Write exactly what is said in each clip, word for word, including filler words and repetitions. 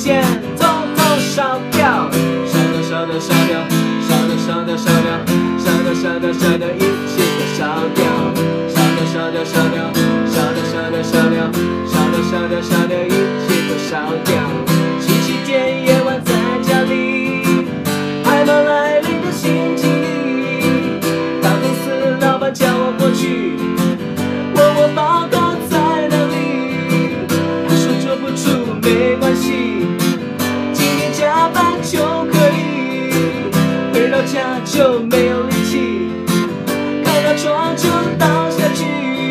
钱统统烧掉，烧掉烧掉烧掉，烧掉烧掉烧掉，烧掉烧掉烧掉，一切都烧掉，烧掉烧掉烧掉，烧掉烧掉烧掉，烧掉烧掉烧掉，一切都烧掉。星期天夜晚在家里，害怕来临的星期一，大公司老板叫我过去，问我报告在哪里，他说做不出没关系，今天加班就可以，回到家就没有力气，看到床就倒下去。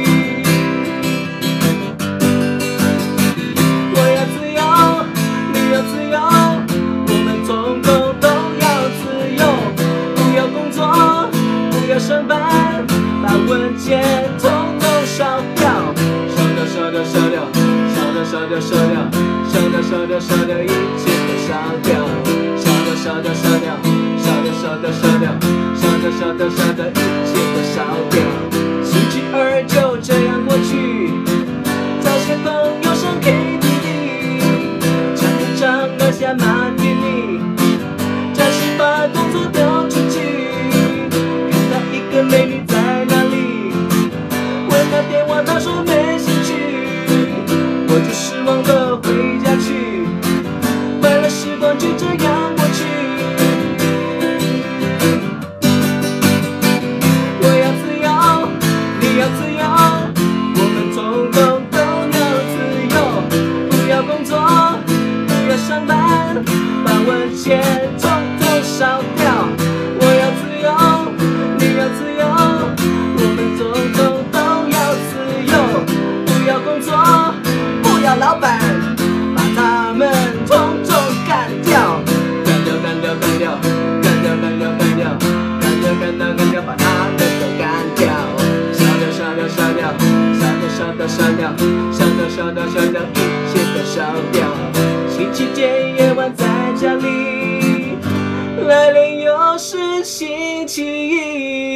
我要自由，你要自由，我们统统都要自由，不要工作，不要上班，把文件统统烧掉，烧掉烧掉烧掉，烧掉烧掉烧掉，烧掉烧掉烧掉，一切都烧掉，烧掉烧掉烧掉，烧掉烧掉烧掉，烧掉烧掉烧掉，一切都烧掉。星期二就这样过去，找些朋友上 K T V， 唱一唱喝下马提尼，暂时把工作丢出去，看到一个美女在哪里，问她电话，她说没兴趣，我就失望的回家去，快乐时光就这样过去。我要自由，你要自由，我们统统都要自由，不要工作，不要上班，把文件统统烧掉。我要自由，你要自由，我们统统都要自由，不要工作，不要老板，把他们统统干掉，干掉干掉干掉，干掉干掉干掉，干掉干掉干掉，把他们都干掉，烧掉烧掉烧掉，烧掉烧掉烧掉，烧掉烧掉烧掉，一切都烧掉。星期天夜晚在家里，来临又是星期一。